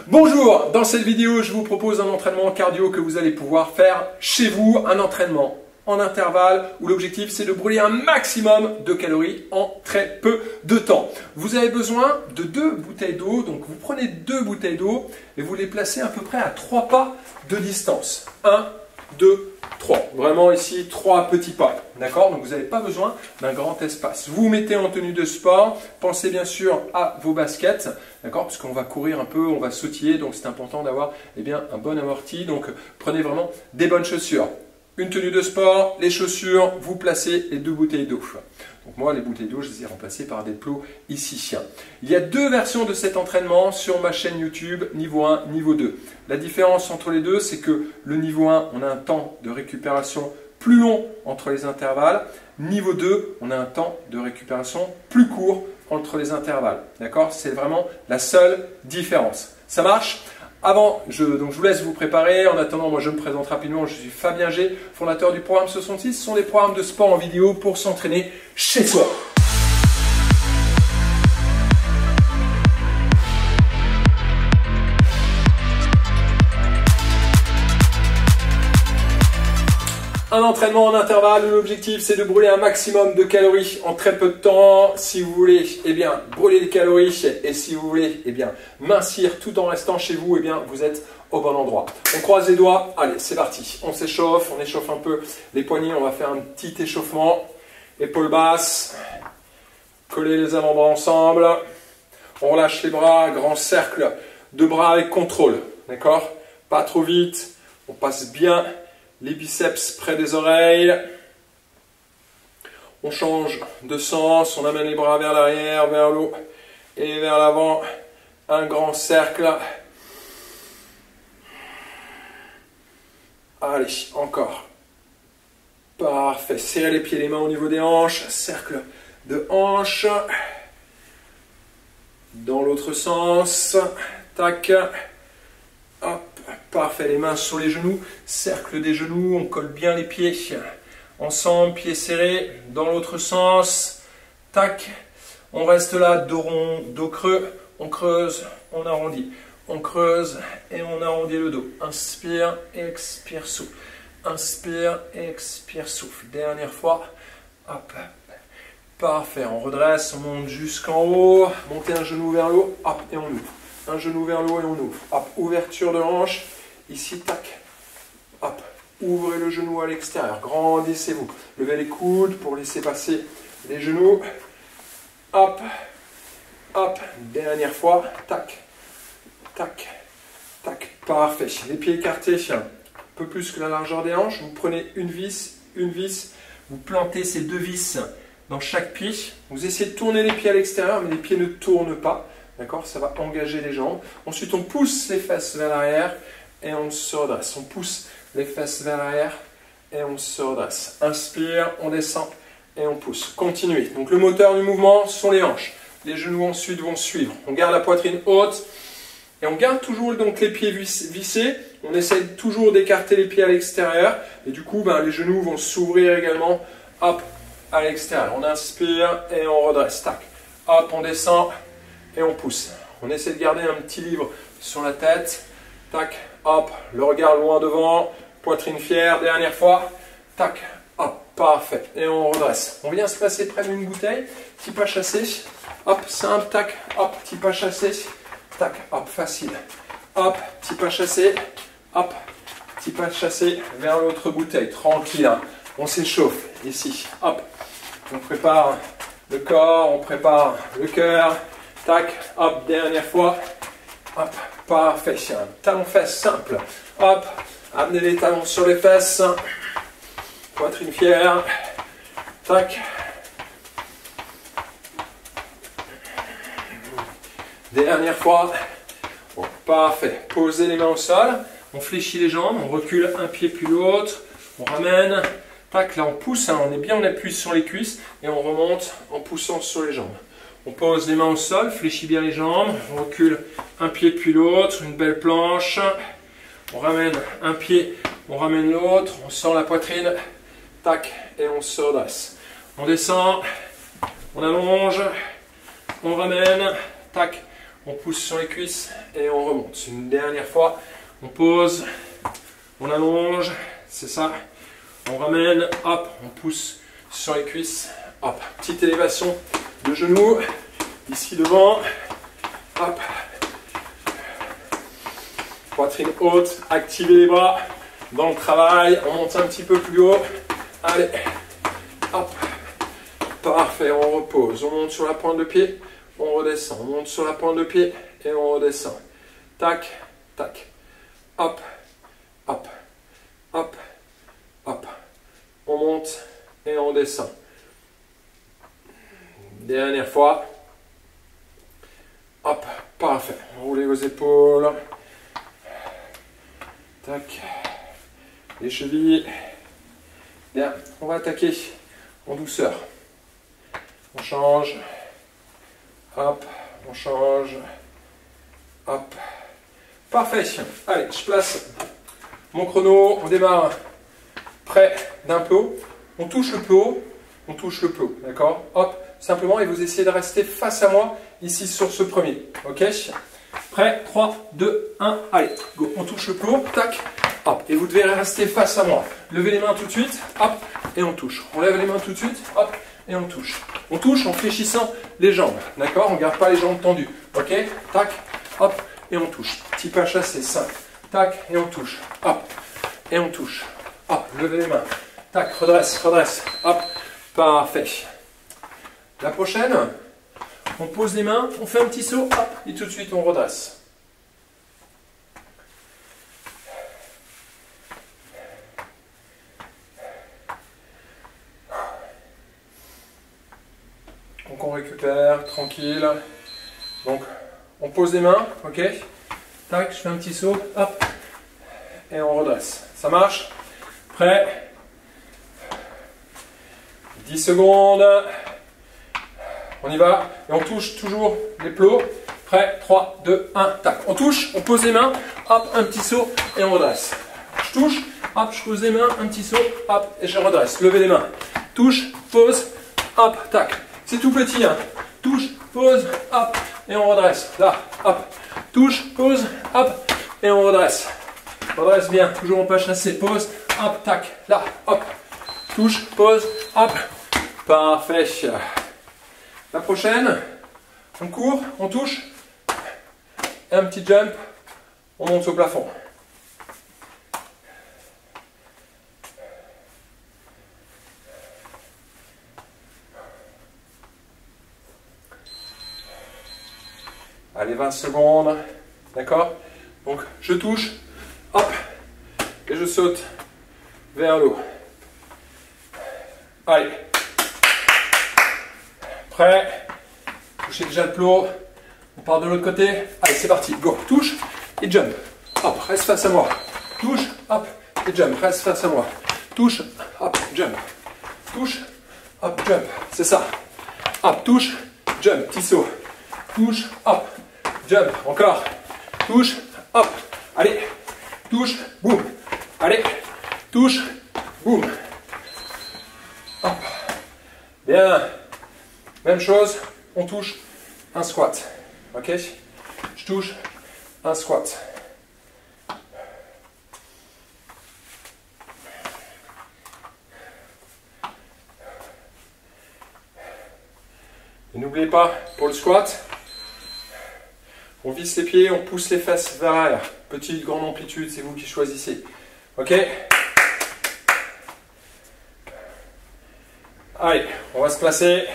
Bonjour, dans cette vidéo, je vous propose un entraînement cardio que vous allez pouvoir faire chez vous, un entraînement en intervalle où l'objectif c'est de brûler un maximum de calories en très peu de temps. Vous avez besoin de 2 bouteilles d'eau, donc vous prenez 2 bouteilles d'eau et vous les placez à peu près à 3 pas de distance. 1, 2, 3. Vraiment ici 3 petits pas. D'accord? Donc vous n'avez pas besoin d'un grand espace. Vous vous mettez en tenue de sport. Pensez bien sûr à vos baskets. D'accord? Parce qu'on va courir un peu, on va sautiller. Donc c'est important d'avoir un bon amorti. Donc prenez vraiment des bonnes chaussures. Une tenue de sport, les chaussures, vous placez les 2 bouteilles d'eau. Donc moi, les bouteilles d'eau, je les ai remplacées par des plots ici. Il y a 2 versions de cet entraînement sur ma chaîne YouTube, niveau 1, niveau 2. La différence entre les deux, c'est que le niveau 1, on a un temps de récupération plus long entre les intervalles. Niveau 2, on a un temps de récupération plus court entre les intervalles. D'accord? C'est vraiment la seule différence. Ça marche? Donc je vous laisse vous préparer. En attendant, moi je me présente rapidement. Je suis Fabien G, fondateur du programme 66. Ce sont des programmes de sport en vidéo pour s'entraîner chez soi. Un entraînement en intervalle où l'objectif c'est de brûler un maximum de calories en très peu de temps. Si vous voulez brûler des calories et si vous voulez mincir tout en restant chez vous, vous êtes au bon endroit. On croise les doigts, allez c'est parti. On s'échauffe, on échauffe un peu les poignets, on va faire un petit échauffement. Épaules basses, coller les avant-bras ensemble. On relâche les bras, grand cercle de bras avec contrôle. D'accord? Pas trop vite, on passe bien les biceps près des oreilles. On change de sens, on amène les bras vers l'arrière, vers le haut et vers l'avant. Un grand cercle. Allez, encore. Parfait. Serrez les pieds, les mains au niveau des hanches. Cercle de hanches. Dans l'autre sens. Tac. Hop. Parfait, les mains sur les genoux, cercle des genoux, on colle bien les pieds ensemble, pieds serrés, dans l'autre sens, tac, on reste là, dos rond, dos creux, on creuse, on arrondit, on creuse et on arrondit le dos, inspire, expire, souffle, inspire, expire, souffle, dernière fois, hop, parfait, on redresse, on monte jusqu'en haut, montez un genou vers le haut, hop, et on ouvre. Un genou vers le haut et on ouvre. Hop, ouverture de hanche. Ici, tac. Hop, ouvrez le genou à l'extérieur. Grandissez-vous. Levez les coudes pour laisser passer les genoux. Hop, hop. Dernière fois. Tac, tac, tac. Parfait. Les pieds écartés. Un peu plus que la largeur des hanches. Vous prenez une vis. Vous plantez ces 2 vis dans chaque pied. Vous essayez de tourner les pieds à l'extérieur, mais les pieds ne tournent pas. D'accord? Ça va engager les jambes. Ensuite, on pousse les fesses vers l'arrière et on se redresse. On pousse les fesses vers l'arrière et on se redresse. Inspire, on descend et on pousse. Continuez. Donc, le moteur du mouvement sont les hanches. Les genoux ensuite vont suivre. On garde la poitrine haute et on garde toujours donc les pieds vissés. On essaie toujours d'écarter les pieds à l'extérieur et du coup, les genoux vont s'ouvrir également. Hop, à l'extérieur. On inspire et on redresse. Tac. Hop, on descend. Et on pousse. On essaie de garder un petit livre sur la tête. Tac, hop, le regard loin devant. Poitrine fière, dernière fois. Tac, hop, parfait. Et on redresse. On vient se placer près d'une bouteille. Petit pas chassé. Hop, simple, tac, hop, petit pas chassé. Tac, hop, facile. Hop, petit pas chassé. Hop, petit pas chassé vers l'autre bouteille. Tranquille. Hein. On s'échauffe ici. Hop, on prépare le corps, on prépare le cœur. Tac, hop, dernière fois, hop, parfait, talon fesses simple, hop, amenez les talons sur les fesses, poitrine fière, tac, dernière fois, bon, parfait, posez les mains au sol, on fléchit les jambes, on recule un pied puis l'autre, on ramène, tac, là on pousse, on appuie sur les cuisses et on remonte en poussant sur les jambes. On pose les mains au sol, fléchit bien les jambes, on recule un pied puis l'autre, une belle planche. On ramène un pied, on ramène l'autre, on sent la poitrine, tac, et on se redresse. On descend, on allonge, on ramène, tac, on pousse sur les cuisses et on remonte. Une dernière fois, on pose, on allonge, c'est ça. On ramène, hop, on pousse sur les cuisses, hop. Petite élévation de genoux, ici devant, hop. Poitrine haute, activez les bras dans le travail, on monte un petit peu plus haut. Allez, hop. Parfait, on repose, on monte sur la pointe de pied, on redescend, on monte sur la pointe de pied et on redescend. Tac, tac, hop, hop, hop, hop. On monte et on descend. Dernière fois. Hop, parfait. Roulez vos épaules. Tac. Les chevilles. Bien, on va attaquer en douceur. On change, hop, on change, hop, parfait. Allez, je place mon chrono, on démarre près d'un peu haut, on touche le peu haut, on touche le peu haut, d'accord? Hop, simplement, et vous essayez de rester face à moi, ici sur ce premier, ok? Prêt, 3, 2, 1, allez, go, on touche le peu haut, tac, hop, et vous devez rester face à moi. Levez les mains tout de suite, hop, et on touche. On lève les mains tout de suite, hop, et on touche. On touche en fléchissant les jambes, d'accord? On ne garde pas les jambes tendues, ok? Tac, hop, et on touche. Petit pas chassé, simple. Tac, et on touche, hop, et on touche. Hop, levez les mains. Tac, redresse, redresse, hop, parfait. La prochaine, on pose les mains, on fait un petit saut, hop, et tout de suite on redresse. Donc on récupère, tranquille. Donc on pose les mains, ok. Tac, je fais un petit saut, hop, et on redresse. Ça marche? Prêt? 10 secondes. On y va. Et on touche toujours les plots. Prêt? 3, 2, 1, tac. On touche, on pose les mains, hop, un petit saut, et on redresse. Je touche, hop, je pose les mains, un petit saut, hop, et je redresse. Levez les mains. Touche, pose, hop, tac. C'est tout petit, hein. Touche, pose, hop, et on redresse. Là, hop. Touche, pose, hop, et on redresse. Redresse bien, toujours en pas chassé. Pose, hop, tac. Là, hop. Touche, pose, hop. Parfait. La prochaine, on court, on touche. Et un petit jump, on monte au plafond. Allez, 20 secondes, d'accord? Donc, je touche, hop, et je saute vers l'eau. Allez. Prêt? Touchez déjà le plot. On part de l'autre côté. Allez, c'est parti. Go. Touche et jump. Hop, reste face à moi. Touche, hop, et jump. Reste face à moi. Touche, hop, jump. Touche, hop, jump. C'est ça. Hop, touche, jump. Petit saut. Touche, hop, jump. Encore. Touche, hop. Allez. Touche, boum. Allez. Touche, boum. Hop. Bien. Même chose. On touche un squat. Ok? Je touche un squat. Et n'oubliez pas, pour le squat, on visse les pieds, on pousse les fesses vers l'arrière. Petite, grande amplitude, c'est vous qui choisissez. Ok? Allez, on va se placer.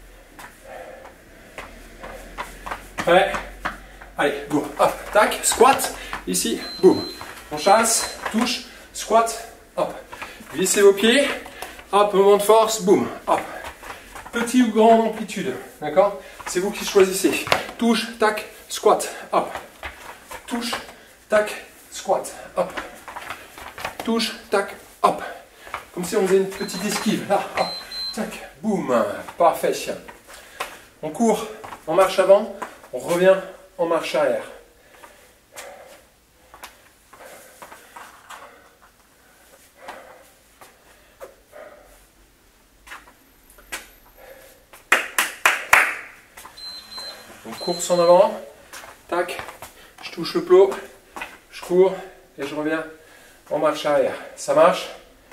Prêt? Allez, go. Hop, tac, squat. Ici, boum. On chasse, touche, squat, hop. Vissez vos pieds. Hop, moment de force, boum, hop. Petit ou grande amplitude, d'accord? C'est vous qui choisissez. Touche, tac, squat, hop. Touche, tac, squat, hop. Touche, tac, hop. Comme si on faisait une petite esquive. Là, hop, tac, boum. Parfait. On court en marche avant, on revient en marche arrière. Course en avant, tac, je touche le plot, je cours et je reviens en marche arrière. Ça marche?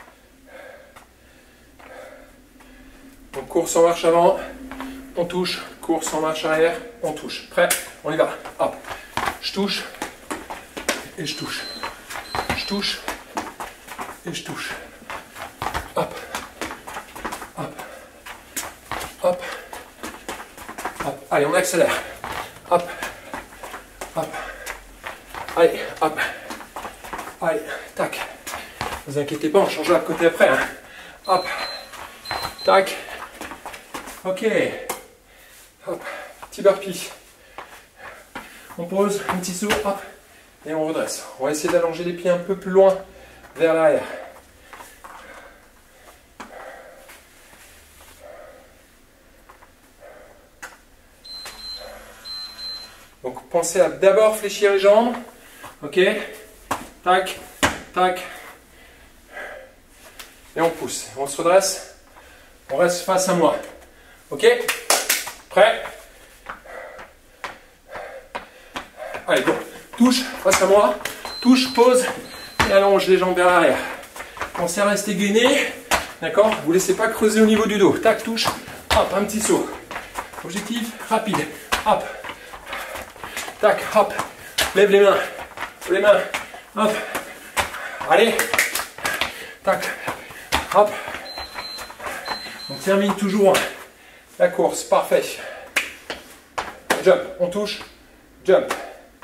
Donc course en marche avant, on touche, course en marche arrière, on touche. Prêt? On y va. Hop. Je touche et je touche. Je touche et je touche. Hop. Hop. Hop. Hop. Allez, on accélère. Hop. Hop. Allez, hop. Allez, tac. Ne vous inquiétez pas, on changera de côté après. Hein. Hop. Tac. Ok. Hop. Petit burpee. On pose, un petit saut, hop. Et on redresse. On va essayer d'allonger les pieds un peu plus loin vers l'arrière. Donc pensez à d'abord fléchir les jambes. Ok. Tac, tac. Et on pousse. On se redresse. On reste face à moi. Ok. Prêt? Allez, go. Touche, face à moi. Touche, pose. Et allonge les jambes vers l'arrière. Pensez à rester gainé. D'accord? Vous ne laissez pas creuser au niveau du dos. Tac, touche. Hop, un petit saut. Objectif, rapide. Hop. Tac, hop. Lève les mains. Les mains. Hop. Allez. Tac. Hop. On termine toujours la course. Parfait. Jump. On touche. Jump.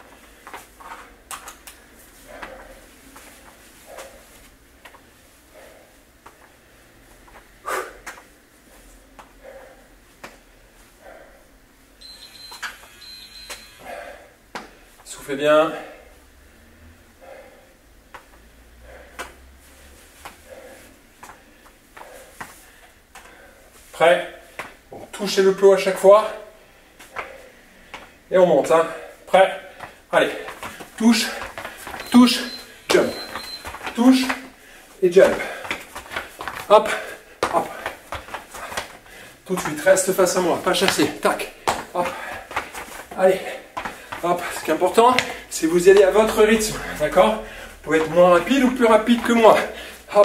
Soufflez bien. Prêt? Donc, touchez le plot à chaque fois. Et on monte. Hein. Prêt? Allez. Touche, touche, jump. Touche et jump. Hop, hop. Tout de suite, reste face à moi, pas chasser. Tac. Hop. Allez. Hop. Ce qui est important, c'est que vous y allez à votre rythme. D'accord? Vous pouvez être moins rapide ou plus rapide que moi. Hop.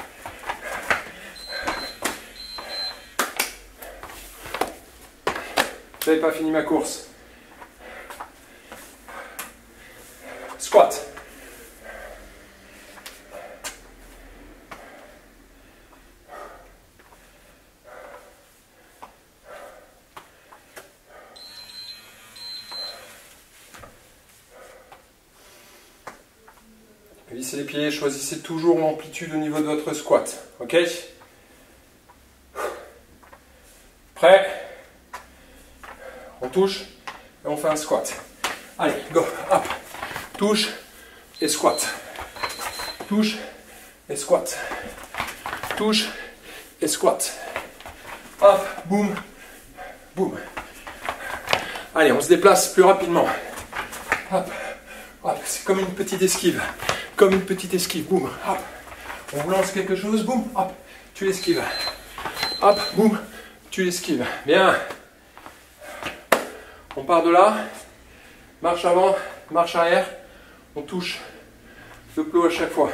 Je n'avais pas fini ma course. Squat. Vissez les pieds, choisissez toujours l'amplitude au niveau de votre squat. Ok? Prêt? On touche et on fait un squat. Allez, go, hop. Touche et squat. Touche et squat. Touche et squat. Hop, boum, boum. Allez, on se déplace plus rapidement. Hop, hop, c'est comme une petite esquive. Comme une petite esquive, boum, hop. On vous lance quelque chose, boum, hop, tu l'esquives. Hop, boum, tu l'esquives. Bien. On part de là. Marche avant, marche arrière. On touche le plot à chaque fois.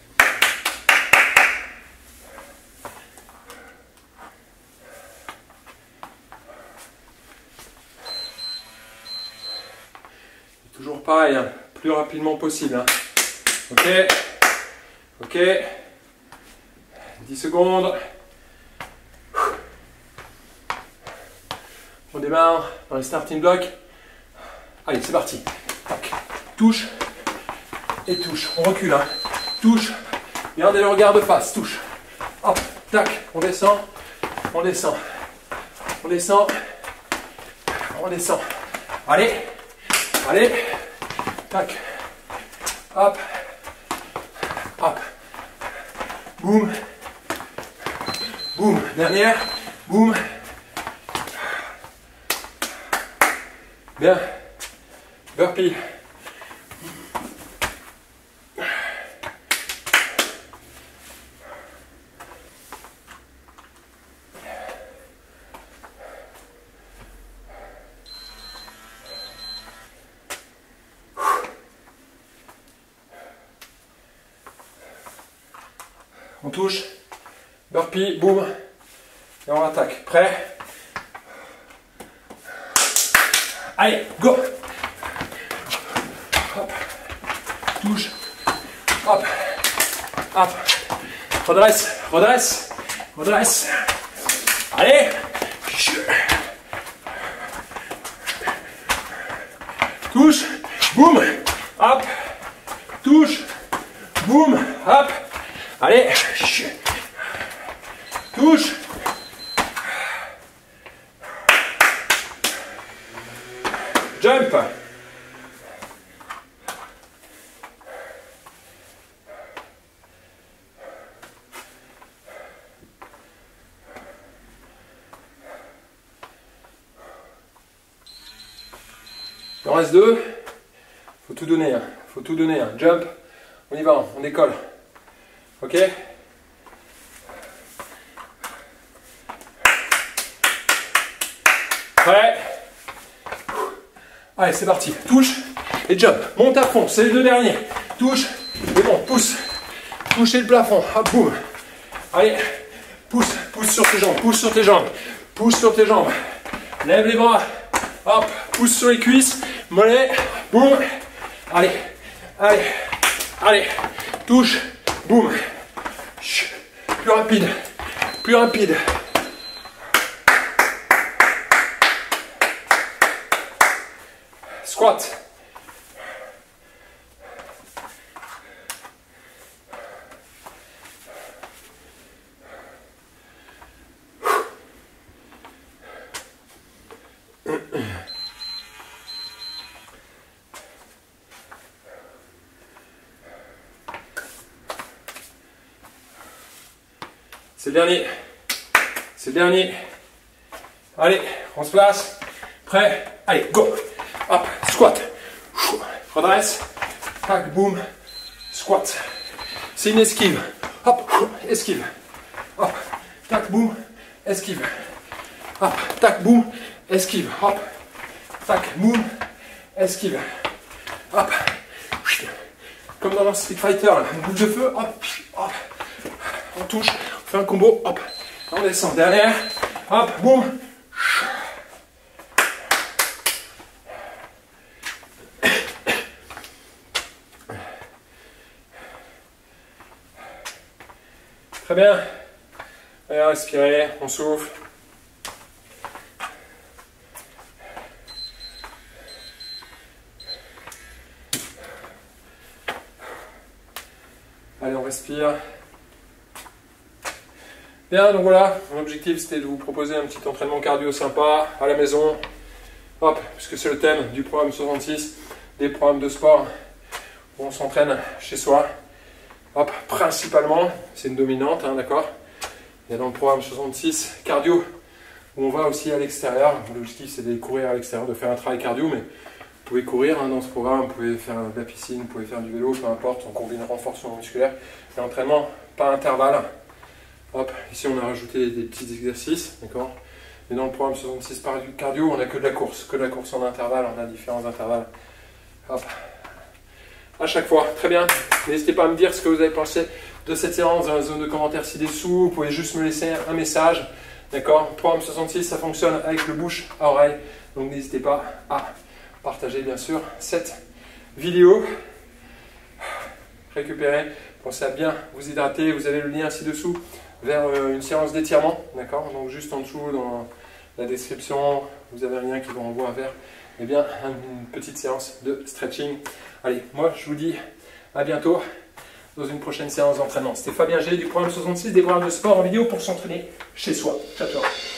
Toujours pareil, hein, plus rapidement possible. Hein. Ok, ok, 10 secondes. On démarre dans les starting blocks. Allez, c'est parti. Tac. Touche et touche. On recule. Hein. Touche. Gardez le regard de face. Touche. Hop. Tac. On descend. On descend. On descend. On descend. Allez. Allez. Tac. Hop. Hop. Boum. Boum. Dernière. Boum. Bien. Burpee. On touche. Burpee, boum. Et on attaque. Prêt? Allez, go! Hop. Touche. Hop. Hop. Redresse. Redresse. Redresse. Allez. Touche. Boum. Hop. Touche. Boum. Hop. Allez. Touche. Jump. Il en reste deux. Faut tout donner. Faut tout donner. Jump. On y va. On décolle. Ok? Prêt? Allez, c'est parti. Touche et jump. Monte à fond. C'est les deux derniers. Touche et bon, pousse. Touchez le plafond. Hop, boum. Allez, pousse. Pousse sur tes jambes. Pousse sur tes jambes. Pousse sur tes jambes. Lève les bras. Hop, pousse sur les cuisses. Mollet. Boum. Allez. Allez. Allez. Touche. Boum. Plus rapide. Plus rapide. Squat. C'est le dernier. C'est le dernier. Allez, on se place. Prêt? Allez, go. Hop, squat. Redresse. Tac, boum. Squat. C'est une esquive. Hop, esquive. Hop, tac, boum. Esquive. Hop, tac, boum. Esquive. Hop, tac, boum. Esquive. Hop. Comme dans un Street Fighter, là. Une boule de feu. Hop, hop. On touche. On fait un combo. Hop. On descend. Derrière. Hop, boum. Très bien. Allez, respirez, on souffle. Allez, on respire. Bien, donc voilà, mon objectif c'était de vous proposer un petit entraînement cardio sympa à la maison. Hop, puisque c'est le thème du programme 66, des programmes de sport où on s'entraîne chez soi. Hop, principalement, c'est une dominante, hein, d'accord? Il y a dans le programme 66 cardio, où on va aussi à l'extérieur. L'objectif c'est d'aller courir à l'extérieur, de faire un travail cardio, mais vous pouvez courir hein, dans ce programme, vous pouvez faire de la piscine, vous pouvez faire du vélo, peu importe, on combine renforcement musculaire et entraînement par intervalle. Hop, ici on a rajouté des petits exercices, d'accord? Mais dans le programme 66 par cardio, on n'a que de la course en intervalle, on a différents intervalles. Hop. À chaque fois, très bien. N'hésitez pas à me dire ce que vous avez pensé de cette séance dans la zone de commentaires ci-dessous. Vous pouvez juste me laisser un message. D'accord? Le programme 66, ça fonctionne avec le bouche à oreille. Donc n'hésitez pas à partager bien sûr cette vidéo. Récupérez. Pensez à bien vous hydrater. Vous avez le lien ci-dessous vers une séance d'étirement. D'accord? Donc juste en dessous dans la description, vous avez un lien qui vous renvoie vers une petite séance de stretching. Allez, moi je vous dis à bientôt dans une prochaine séance d'entraînement. C'était Fabien G du programme 66, des programmes de sport en vidéo pour s'entraîner chez soi. Ciao, ciao.